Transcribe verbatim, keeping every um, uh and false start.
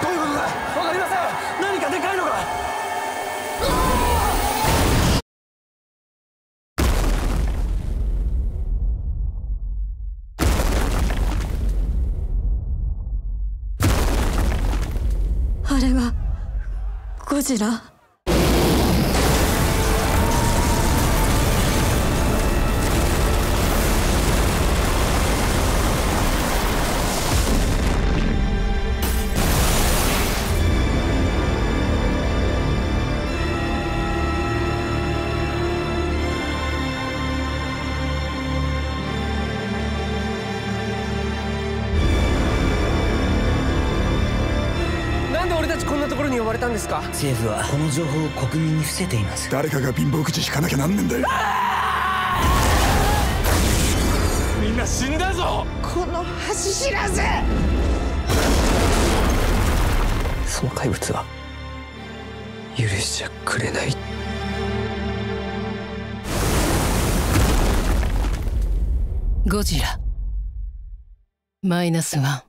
ういうことだ。わかりません。何かでかいのが。 あれはゴジラ。 なんで俺たちこんなところに呼ばれたんですか？ 政府はこの情報を国民に伏せています。 誰かが貧乏口引かなきゃなんねんだよ。 みんな死んだぞ。 この恥知らず。 その怪物は許しちゃくれない。 ゴジラマイナスワン。